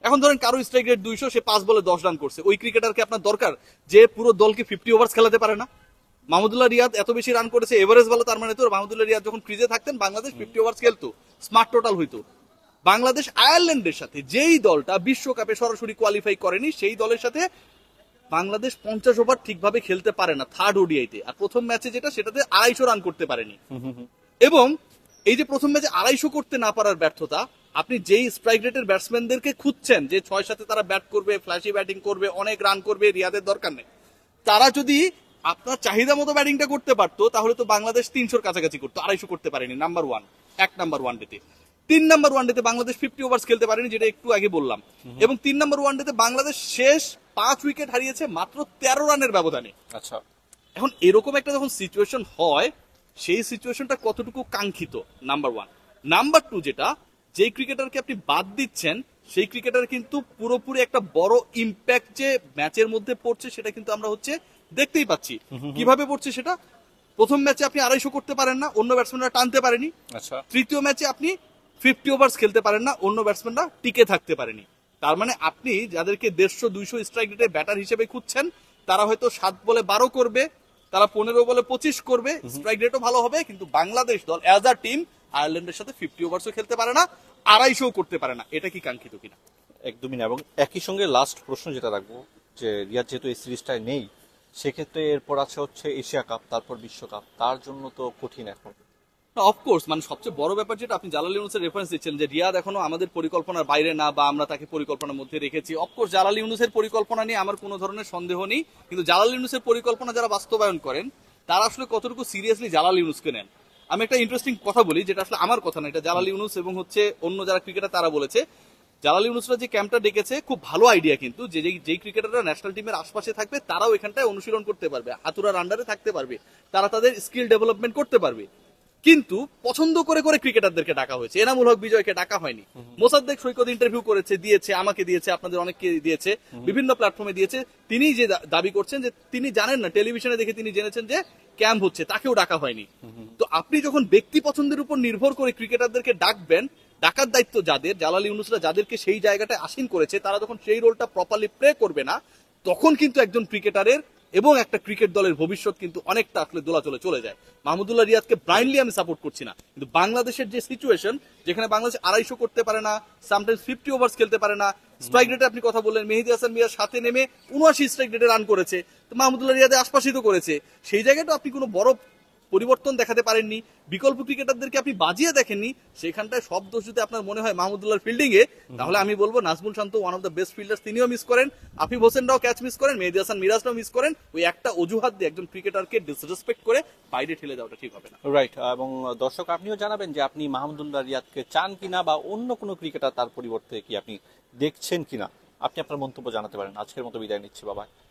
এখন ধরেন কারো স্ট্রাইক রেট 200, সে 5 বলে 10 রান করছে, ওই ক্রিকেটারকে আপনার দরকার যে পুরো দলকে 50 ওভার্স খেলাতে পারে না? মাহমুদুল্লাহ রিয়াদ এত বেশি রান করেছে, এভারেজ ভালো, তার মানে তো মাহমুদুল্লাহ রিয়াদ যখন ক্রিজে থাকতেন বাংলাদেশ 50 ওভার্স খেলতো, স্মার্ট টোটাল হইতো। বাংলাদেশ আয়ারল্যান্ডের সাথে, যেই দলটা বিশ্বকাপে সরাসরি কোয়ালিফাই করেনি, সেই দলের সাথে বাংলাদেশ 50 ওভার ঠিকভাবে খেলতে পারে না থার্ড ওডিআইতে। আর প্রথম ম্যাচে যেটা, সেটাতে 250 রান করতে পারেনি। এবং এই যে প্রথম ম্যাচে 250 করতে না পারার ব্যর্থতা, আপনি যেই স্ট্রাইক রেটের ব্যাটসম্যানদেরকে খুঁজছেন যে 6-7 তারা ব্যাট করবে, ফ্ল্যাশি ব্যাটিং করবে, অনেক রান করবে, রিয়াদের দরকার নেই, তারা যদি আপনার চাহিদা মতো ব্যাটিংটা করতে পারতো, তাহলে তো বাংলাদেশ 300-র কাছাকাছি করতো। 250 করতে পারেনি নাম্বার ওয়ান, 1 নাম্বার ওয়ানডেতে। 3 নাম্বার ওয়ানডেতে বাংলাদেশ 50 ওভার্স খেলতে পারেনি, যেটা একটু আগে বললাম। এবং 3 নাম্বার ওয়ানডেতে বাংলাদেশ শেষ 5 উইকেট হারিয়েছে মাত্র 13 রানের ব্যবধানে। আচ্ছা, এখন এরকম একটা যখন সিচুয়েশন হয়, সেই সিচুয়েশনটা কতটুকু কাঙ্ক্ষিত, নাম্বার ওয়ান। নাম্বার টু, যেটা যেই ক্রিকেটারকে আপনি বাদ দিচ্ছেন, সেই ক্রিকেটার কিন্তু পুরোপুরি একটা বড় ইম্প্যাক্ট যে ম্যাচের মধ্যে পড়ছে, সেটা কিন্তু আমরা দেখতেই পাচ্ছি। কিভাবে পড়ছে সেটা, প্রথম ম্যাচে আপনি 250 করতে পারেন না, অন্য ব্যাটসম্যানরা টানতে পারেনি। আচ্ছা, তৃতীয় ম্যাচে আপনি 50 ওভার্স খেলতে পারেন না, অন্য ব্যাটসম্যানরা টিকে থাকতে পারেনি। তার মানে আপনি যাদেরকে 150-200 স্ট্রাইক রেটে ব্যাটার হিসেবে খুঁজছেন, তারা হয়তো 7 বলে 12 করবে, তারা 15 বলে 25 করবে, স্ট্রাইক রেটও ভালো হবে, কিন্তু বাংলাদেশ দল অ্যাজ আ টিম আয়ারল্যান্ডের সাথে 50 ওভার্সও খেলতে পারে না, 250 করতে পারে না। এটা কি কাঙ্ক্ষিত কিনা? একদমই না। এবং একই সঙ্গে লাস্ট প্রশ্ন যেটা রাখবো, যে রিয়াদ যেহেতু এই সিরিজটায় নেই, সেক্ষেত্রে এরপর আছে হচ্ছে এশিয়া কাপ, তারপর বিশ্বকাপ, তার জন্য তো কঠিন এখন। অফকোর্স, মানে সবচেয়ে বড় ব্যাপার যেটা আপনি জালাল ইউনুসের রেফারেন্স দিচ্ছেন, যে রিয়াদ এখনো আমাদের পরিকল্পনার বাইরে না, বা আমরা তাকে পরিকল্পনার মধ্যে রেখেছি। অফকোর্স জালাল ইউনুসের পরিকল্পনা নিয়ে আমার কোনো ধরনের সন্দেহ নেই, কিন্তু জালাল ইউনুসের পরিকল্পনা যারা বাস্তবায়ন করেন, তারা আসলে কতটুকু সিরিয়াসলি জালাল ইউনুসকে নেন। আমি একটা ইন্টারেস্টিং কথা বলি, যেটা আসলে আমার কথা না, এটা জালাল ইউনুস এবং অন্য যারা ক্রিকেটার তারা বলেছে। জালাল ইউনুসরা যে ক্যাম্পটা ডেকেছে, খুব ভালো আইডিয়া, কিন্তু যেই ক্রিকেটাররা ন্যাশনাল টিমের আশপাশে থাকবে, তারাও এখানটায় অনুশীলন করতে পারবে, হাতুড়ার আন্ডারে থাকতে পারবে, তারা তাদের স্কিল ডেভেলপমেন্ট করতে পারবে। কিন্তু পছন্দ করে করে ক্রিকেটারদেরকে ডাকা হয়েছে, এনামুল হক বিজয়কে ডাকা হয়নি। মোসাদ্দেক সৈকত ইন্টারভিউ করেছে, দিয়েছে, আমাকে দিয়েছে, আপনাদের অনেককে দিয়েছে, বিভিন্ন প্ল্যাটফর্মে দিয়েছে। তিনি যে দাবি করছেন যে তিনি জানেন না, টেলিভিশনে দেখে তিনি জেনেছেন যে ক্যাম্প হচ্ছে, তাকেও ডাকা হয়নি। তো আপনি যখন ব্যক্তি পছন্দের উপর নির্ভর করে ক্রিকেটারদেরকে ডাকবেন, ডাকার দায়িত্ব যাদের, জালাল ইউনুসরা যাদেরকে সেই জায়গাটায় আসীন করেছে, তারা যখন সেই রোলটা প্রপারলি প্লে করবে না, তখন কিন্তু একজন ক্রিকেটারের এবং একটা ক্রিকেট দলের ভবিষ্যৎ কিন্তু অনেকটা আসলে দোলাচলে চলে যায়। মাহমুদুল্লাহ রিয়াদকে ব্লাইন্ডলি আমি সাপোর্ট করছি না, কিন্তু বাংলাদেশের যে সিচুয়েশন, যেখানে বাংলাদেশ 250 করতে পারে না, সামটাইমস 50 ওভার্স খেলতে পারে না, স্ট্রাইক রেটে আপনি কথা বললেন, মেহেদী হাসান মিরাজ সাথে নেমে 79 স্ট্রাইক রেটে রান করেছে, তো মাহমুদুল্লাহ রিয়াদে আশপাশিত করেছে, সেই জায়গাটা আপনি কোনো বড় পরিবর্তন দেখাতে পারেননি। বিকল্প ক্রিকেটারদেরকে আপনি বাজিয়ে দেখেননি, সেখানটায় সব দোষ যদি আপনার মনে হয় মাহমুদুল্লাহর ফিল্ডিং এ, তাহলে আমি বলবো Najmul Shanto one of the best fielder, তিনিও মিস করেন, আফিফ হোসেনরাও ক্যাচ মিস করেন, মেহেদী হাসান মিরাজরাও মিস করেন। ওই একটা অজুহাত দিয়ে একজন ক্রিকেটারকে ডিসরেসপেক্ট করে বাইরে ঠেলে দেওয়াটা ঠিক হবে না। রাইট। এবং দর্শক, আপনিও জানাবেন যে আপনি মাহমুদুল্লাহ রিয়াদকে চান কিনা, বা অন্য কোনো ক্রিকেটার তার পরিবর্তে কি আপনি দেখছেন কিনা, আপনি আপনার মন্তব্য জানাতে পারেন। আজকের মতো বিদায় নিচ্ছি, বাবা।